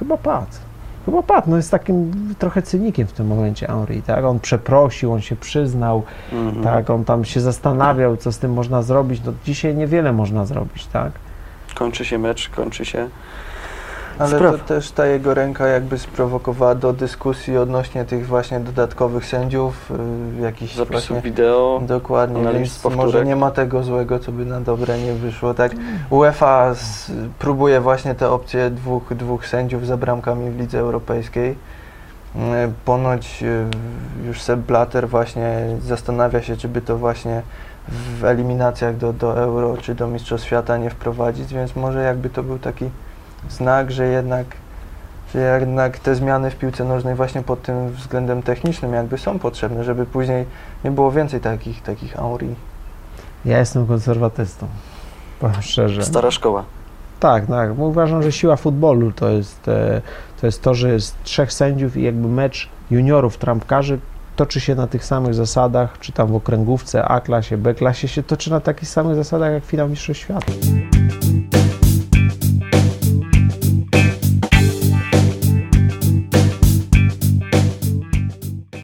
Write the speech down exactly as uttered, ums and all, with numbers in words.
chyba padł. Chyba padł, no jest takim trochę cynikiem w tym momencie Henry, tak? On przeprosił, on się przyznał, mm-hmm. tak? On tam się zastanawiał, co z tym można zrobić. No dzisiaj niewiele można zrobić, tak? Kończy się mecz, kończy się Ale sprawa. to też ta jego ręka jakby sprowokowała do dyskusji odnośnie tych właśnie dodatkowych sędziów, yy, jakichś zapisów właśnie, wideo, dokładnie, więc może nie ma tego złego, co by na dobre nie wyszło. Tak, UEFA z, próbuje właśnie te opcje dwóch, dwóch sędziów za bramkami w Lidze Europejskiej. Yy, ponoć yy, już Sepp Blatter właśnie zastanawia się, czy by to właśnie w eliminacjach do, do Euro czy do Mistrzostw Świata nie wprowadzić, więc może jakby to był taki znak, że jednak, że jednak te zmiany w piłce nożnej właśnie pod tym względem technicznym jakby są potrzebne, żeby później nie było więcej takich, takich Henry. Ja jestem konserwatystą, powiem szczerze. Stara szkoła. Tak, tak. Uważam, że siła futbolu to jest, to jest to, że jest trzech sędziów i jakby mecz juniorów, trampkarzy toczy się na tych samych zasadach, czy tam w okręgówce A klasie, B klasie się toczy na takich samych zasadach jak finał Mistrzostw Świata.